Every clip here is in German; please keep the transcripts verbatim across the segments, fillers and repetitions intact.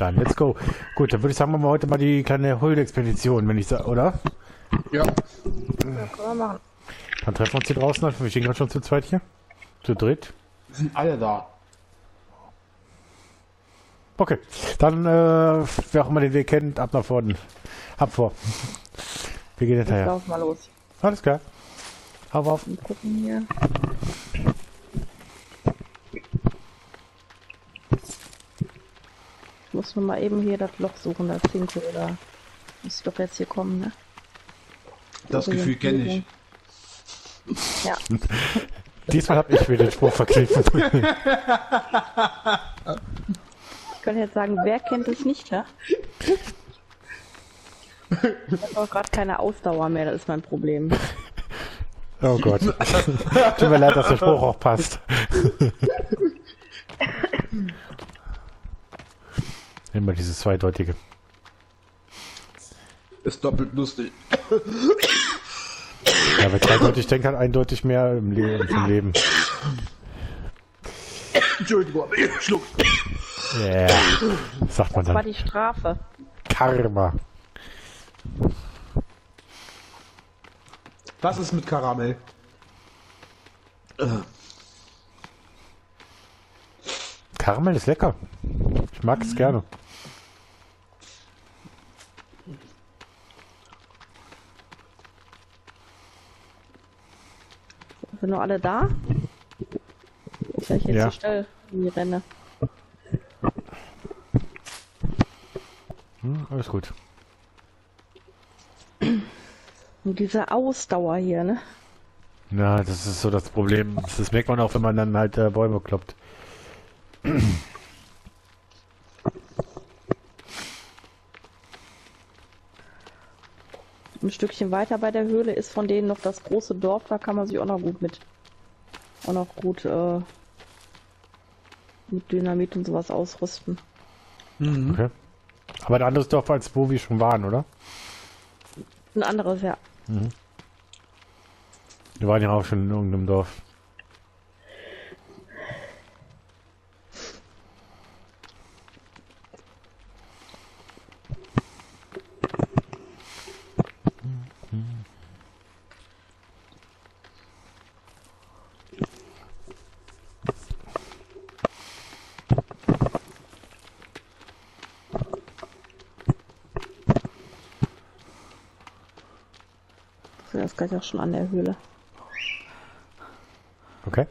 Dann let's go. Gut, dann würde ich sagen, machen wir heute mal die kleine Höhlenexpedition, wenn ich sage, oder? Ja. Ja, können wir machen. Dann treffen wir uns hier draußen. Wir stehen gerade schon zu zweit hier. Zu dritt. Wir sind alle da. Okay. Dann, äh, wer auch immer den Weg kennt, ab nach vorne. Ab vor. Wir gehen Jetzt hinterher. lauf mal los. Alles klar. Hau auf. Und gucken hier. Ich muss nur mal eben hier das Loch suchen, das Finke, oder muss doch jetzt hier kommen, ne? Das Gefühl kenne ich. Ja. Diesmal habe ich mir den Spruch verkniffen. Ich könnte jetzt sagen, wer kennt es nicht, ja? Ich habe auch gerade keine Ausdauer mehr, das ist mein Problem. Oh Gott. Tut mir leid, dass der Spruch auch passt. Immer dieses Zweideutige. Ist doppelt lustig. Ja, wer zweideutig denkt, hat eindeutig mehr im, Le im Leben. Entschuldigung, hab ich geschluckt. Ja, yeah. Sagt man Das war dann. die Strafe. Karma. Was ist mit Karamell? Karamell ist lecker. Ich mag es gerne. Sind nur alle da? Ich jetzt Ja. so schnell in die Renne. Hm, alles gut. Und diese Ausdauer hier, ne? Ja, das ist so das Problem. Das merkt man auch, wenn man dann halt äh, Bäume kloppt. Ein Stückchen weiter bei der Höhle ist von denen noch das große Dorf, da kann man sich auch noch gut mit auch noch gut äh, mit Dynamit und sowas ausrüsten. Mhm. Okay. Aber ein anderes Dorf als wo wir schon waren, oder? Ein anderes, ja. Mhm. Wir waren ja auch schon in irgendeinem Dorf. So, das gleich auch schon an der Höhle. Okay.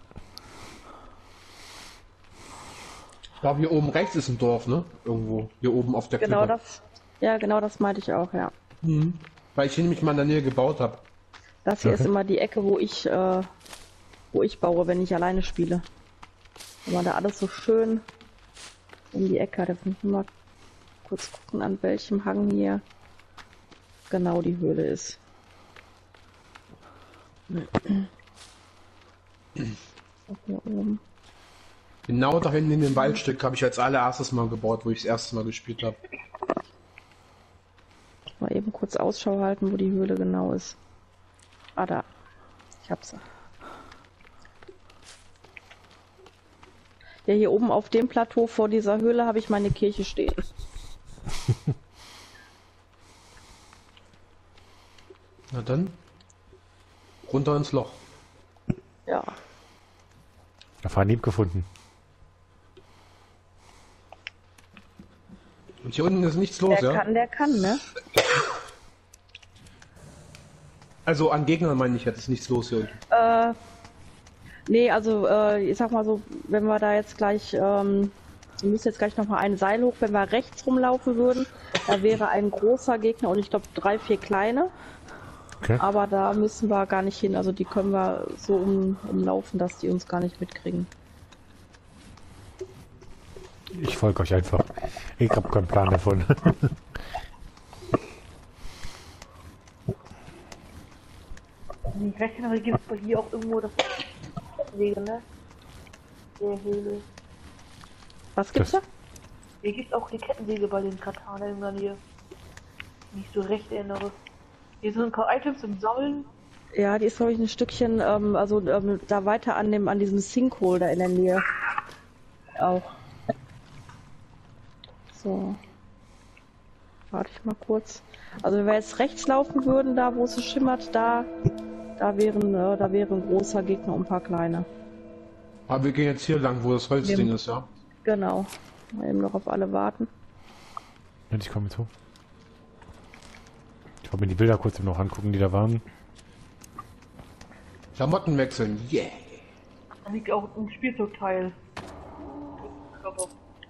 Ich glaube, hier oben rechts ist ein Dorf, ne? Irgendwo. Hier oben auf der Genau Klippe. das. Ja, genau das meinte ich auch, ja. Mhm. Weil ich hier nämlich mal in der Nähe gebaut habe. Das hier Okay. ist immer die Ecke, wo ich äh, wo ich baue, wenn ich alleine spiele. Wenn man da alles so schön um die Ecke hat. Jetzt muss ich mal kurz gucken, an welchem Hang hier genau die Höhle ist. Hier oben. Genau da hinten in dem Waldstück habe ich als allererstes mal gebaut, wo ich das erste Mal gespielt habe. Mal eben kurz Ausschau halten, wo die Höhle genau ist. Ah, da. Ich hab's. Ja, hier oben auf dem Plateau vor dieser Höhle habe ich meine Kirche stehen. Na dann. Runter ins Loch. Ja. Erfahren lieb gefunden. Und hier unten ist nichts los, Der ja? kann, der kann, ne? Also an Gegnern meine ich, jetzt ist nichts los hier unten. Äh, nee, also äh, ich sag mal so, wenn wir da jetzt gleich, ähm, wir müssen jetzt gleich nochmal ein Seil hoch, wenn wir rechts rumlaufen würden, da wäre ein großer Gegner und ich glaube drei, vier kleine. Okay. Aber da müssen wir gar nicht hin, also die können wir so um, umlaufen, dass die uns gar nicht mitkriegen. Ich folge euch einfach. Ich habe keinen Plan davon. Ich rechne, gibt es hier auch irgendwo das Kettensäge, ne? Der Höhle. Was gibt's da? Hier gibt es auch die Kettensäge bei den Katanen in der Nähe. Nicht so recht erinnere. Hier sind ein paar Items zum Sammeln. Ja, die ist glaube ich ein Stückchen, ähm, also ähm, da weiter an dem, an diesem Sinkhole da in der Nähe. Auch. So. Warte ich mal kurz. Also wenn wir jetzt rechts laufen würden, da wo es schimmert, da, da wären, äh, da wäre ein großer Gegner und ein paar kleine. Aber wir gehen jetzt hier lang, wo das Holzding Wir- ist, ja. Genau. Mal eben noch auf alle warten. Ich komme zu. Ich wollte mir die Bilder kurz noch angucken, die da waren. Klamotten wechseln, yeah. Da liegt auch ein Spielzeugteil. Aber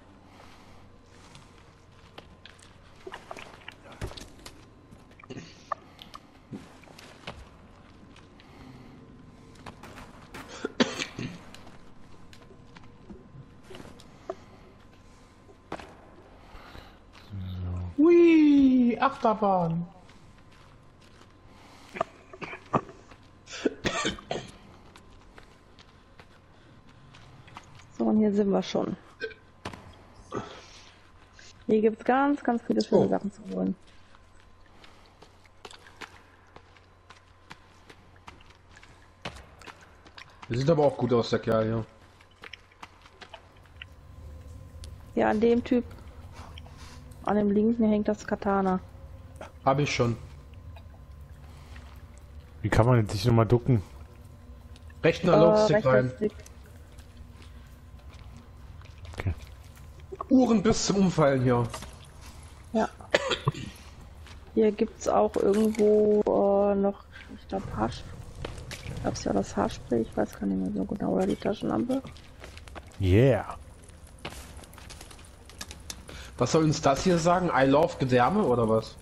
Hui, Achterbahn. So, und hier sind wir schon. Hier gibt es ganz, ganz viele schöne Oh. Sachen zu holen. Der sieht aber auch gut aus, der Kerl hier. Ja, an dem Typ, an dem linken hängt das Katana. Hab ich schon. Wie kann man jetzt sich nochmal ducken? Rechten Analogstick rechter rein. Stick. Uhren bis zum Umfallen hier. Ja. Hier gibt's auch irgendwo äh, noch, ich glaube, Haarspray. Ich glaube, es ja das Haarspray, ich weiß gar nicht mehr so genau, oder die Taschenlampe. Yeah. Was soll uns das hier sagen? I love Gedärme oder was?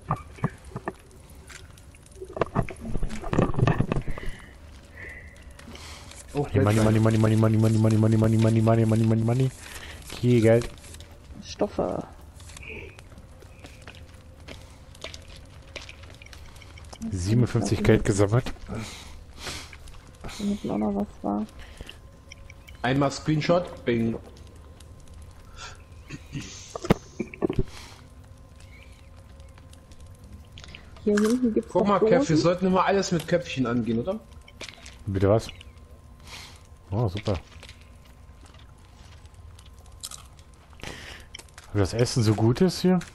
Oh, Money, money, money, money, money, money, money, money, money, money, money, money, money, money, money. Hier, Geld. Stoffe. siebenundfünfzig Geld gesammelt. Hier hinten auch noch was war. Einmal Screenshot, bing. Hier hinten gibt's Guck noch mal, Kev, wir Dosen. sollten immer alles mit Köpfchen angehen, oder? Bitte was? Oh, super. Ob das Essen so gut ist hier?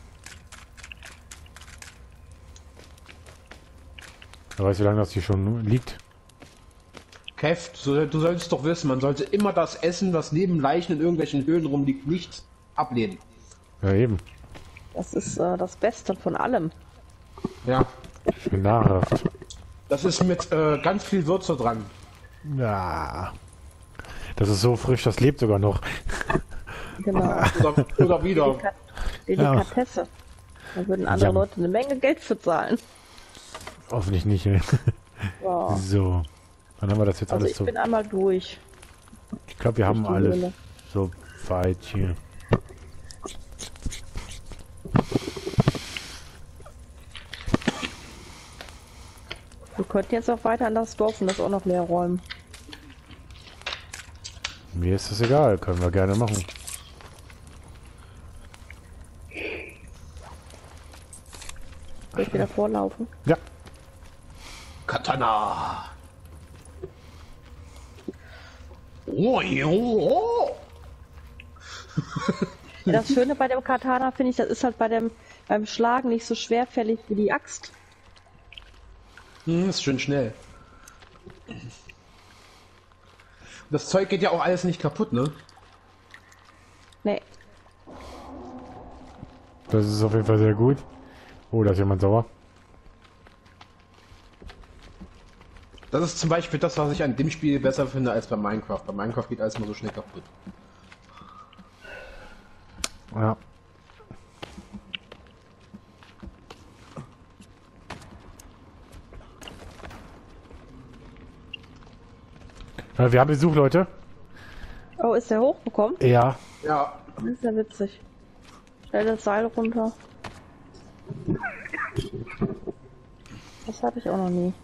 Wer weiß, wie lange das hier schon liegt. Kev, du, du solltest doch wissen, man sollte immer das Essen, was neben Leichen in irgendwelchen Höhlen rumliegt, nicht ablehnen. Ja, eben. Das ist äh, das Beste von allem. Ja, Ich bin nahrhaft. das ist mit äh, ganz viel Würze dran. Ja. Das ist so frisch, das lebt sogar noch. Genau. Oder, oder wieder. Delika Delikatesse. Da würden andere Ja. Leute eine Menge Geld für zahlen. Hoffentlich nicht. ey. Ja. So. Dann haben wir das jetzt Also alles ich so. bin einmal durch. Ich glaube, wir haben die alles Höhle. so weit hier. Wir könnten jetzt auch weiter an das Dorf und das auch noch leer räumen. Mir ist das egal, können wir gerne machen. Soll ich wieder vorlaufen? Ja. Katana. Oh, jo. Ja, das Schöne bei dem Katana finde ich, das ist halt bei dem beim Schlagen nicht so schwerfällig wie die Axt. Hm, ist schön schnell. Das Zeug geht ja auch alles nicht kaputt, ne? Nee, Das ist auf jeden Fall sehr gut. Oh, da ist jemand sauer. Das ist zum Beispiel das, was ich an dem Spiel besser finde als bei Minecraft. Bei Minecraft geht alles mal so schnell kaputt. Ja. Ja, wir haben Besuch, Leute. oh, ist der hochbekommen? Ja. Ja, Das ist ja witzig. Stell das Seil runter. Das hatte ich auch noch nie.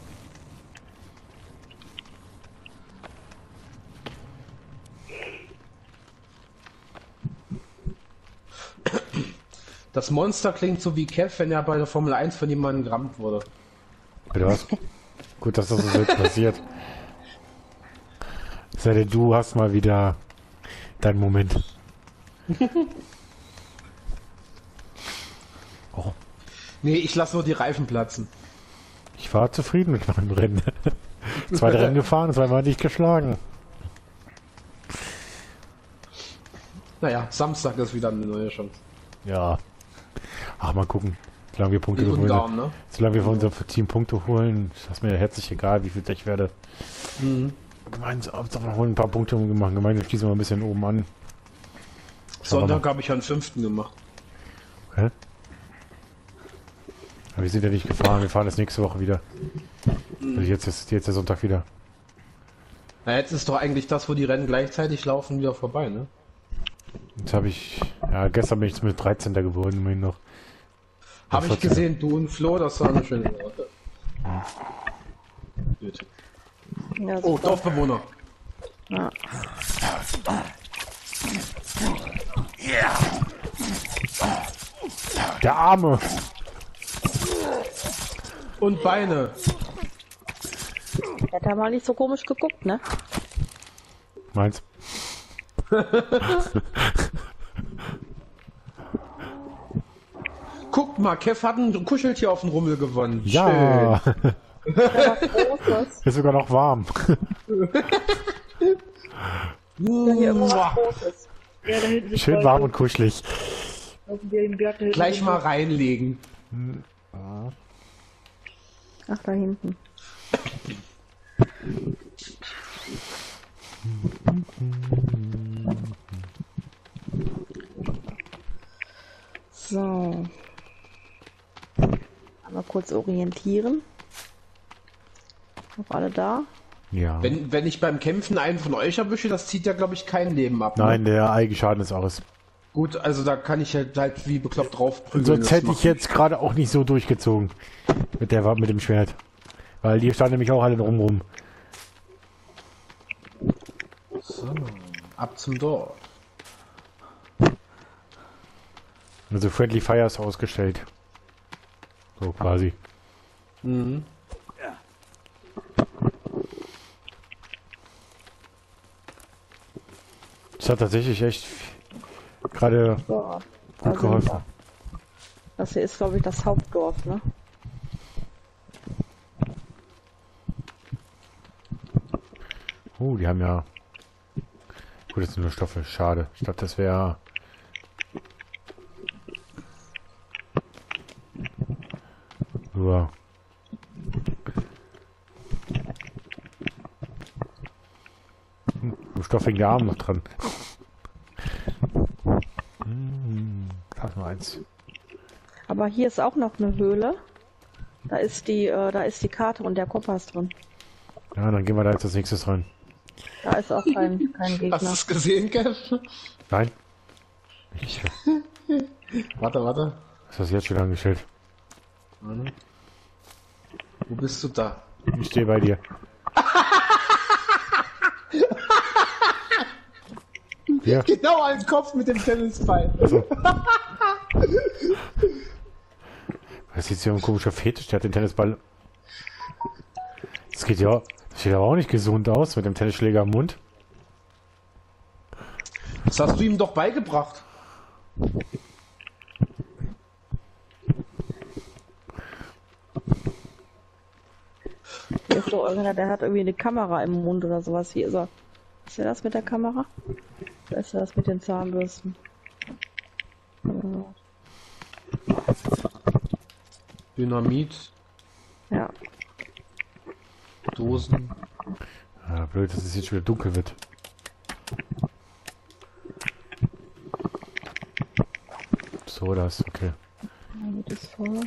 das Monster klingt so wie Kev, wenn er bei der Formel eins von jemandem gerammt wurde. Bitte was? Gut, dass das so jetzt passiert. Sei denn, du hast mal wieder deinen Moment. Nee, ich lasse nur die Reifen platzen. Ich war zufrieden mit meinem Rennen. Zwei Rennen gefahren, zweimal nicht geschlagen. Naja, Samstag ist wieder eine neue Chance. Ja. Ach, mal gucken. Solange wir Punkte Ist holen. ungarn, ne? Solange wir für unser Team Punkte holen, ist mir herzlich egal, wie viel ich werde. Mhm. Gemeinsam holen ein paar Punkte gemacht. Gemeinsam schließen wir ein bisschen oben an. Schauen wir Sonntag mal. habe ich einen fünften gemacht. Hä? Aber wir sind ja nicht gefahren, wir fahren das nächste Woche wieder. Also jetzt ist jetzt der Sonntag wieder. Na, jetzt ist doch eigentlich das, wo die Rennen gleichzeitig laufen, wieder vorbei, ne? Jetzt habe ich, ja, gestern bin ich mit dreizehnter geworden, immerhin noch. Habe ich vierzehn. gesehen, du und Flo, das war eine schöne Sache. Gut. Ja, Oh, super. Dorfbewohner. Ja. Der Arme! Und Beine. Hat er mal nicht so komisch geguckt, ne? Meins. Guckt mal, Kev hat ein Kuscheltier auf den Rummel gewonnen. Ja! Schön. Ja, was Großes. Ist sogar noch warm. Ja, hier irgendwo was Mua. Großes. Ja, da hinten ist Schön bald warm und kuschelig. auf dem Berg da hinten. Gleich mal reinlegen. Ach, da hinten. So. Einmal kurz orientieren. Noch alle da? Ja. Wenn, wenn ich beim Kämpfen einen von euch erwische, das zieht ja, glaube ich, kein Leben ab. ne? Nein, der Eigenschaden ist aus. Gut, also da kann ich halt, halt wie bekloppt drauf prügeln. Sonst Das hätte ich macht- jetzt gerade auch nicht so durchgezogen. Mit der mit dem Schwert. Weil die standen nämlich auch alle rum rum. So, ab zum Dorf. Also Friendly Fire ist ausgestellt. So quasi. Mhm. Das hat tatsächlich echt gerade So. gut geholfen. Das hier ist, glaube ich, das Hauptdorf, ne? Oh, die haben ja... Gut, das sind nur Stoffe. Schade. Ich dachte, das wäre... Nur... Hm, nur Stoff wegen der Arm noch dran. Hm, das mal eins. Aber hier ist auch noch eine Höhle. Da ist die, äh, da ist die Karte und der Kompass drin. Ja, dann gehen wir da jetzt als nächstes rein. Da ist auch kein, kein Hast du Gegner. es gesehen, Kev? Nein? Ich, Warte, warte. was hast du jetzt schon angestellt? Warte. Wo bist du da? Ich stehe bei dir. Ja, Genau als Kopf mit dem Tennisball. also. Das ist jetzt hier ein komischer Fetisch, der hat den Tennisball. Das geht ja, das sieht aber auch nicht gesund aus mit dem Tennisschläger im Mund. Das hast du ihm doch beigebracht. Hier ist doch irgendeiner, der hat irgendwie eine Kamera im Mund oder sowas. Hier ist er. Ist er das mit der Kamera? Da ist er das mit den Zahnbürsten. Dynamit, Ja. Dosen. Ja, blöd, dass es jetzt schon wieder dunkel wird. So, das, okay. Damit ist voll.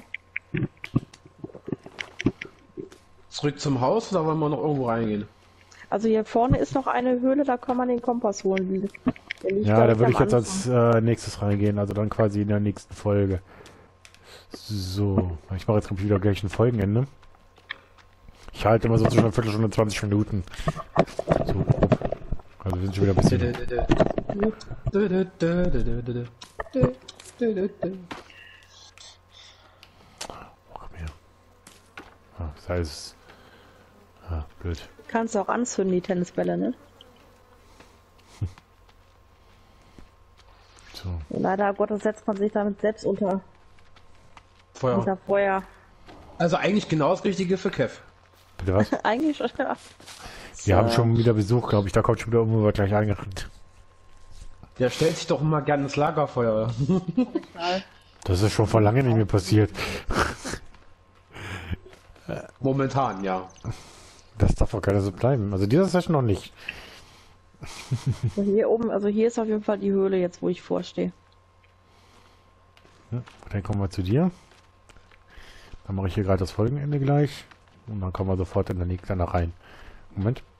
Zurück zum Haus oder wollen wir noch irgendwo reingehen? Also hier vorne ist noch eine Höhle, da kann man den Kompass holen. Die- der liegt Ja, da direkt würde am ich jetzt Anfang. als äh, nächstes reingehen, also dann quasi in der nächsten Folge. So, ich mache jetzt glaub ich, wieder gleich ein Folgenende. Ich halte immer so zwischen einer Viertelstunde und zwanzig Minuten. So grob. Also wir sind schon wieder ein bisschen... Oh, komm her. Ah, das heißt... Ah, blöd. Kannst du auch anzünden, die Tennisbälle, ne? So. Leider Gottes setzt man sich damit selbst unter Lagerfeuer. Unter Feuer. Also eigentlich genau das Richtige für Kev. Bitte was? Eigentlich schon. Ja. Wir haben schon wieder Besuch, glaube ich. Da kommt schon wieder irgendwo gleich angerannt. Der stellt sich doch immer gerne ins Lagerfeuer. Das ist schon vor lange nicht mehr passiert. Momentan, ja. Das darf auch keiner so bleiben. Also dieser Session noch nicht. Also hier oben, also hier ist auf jeden Fall die Höhle jetzt, wo ich vorstehe. Ja, dann kommen wir zu dir. Dann mache ich hier gerade das Folgenende gleich. Und dann kommen wir sofort in der nächsten rein. Moment.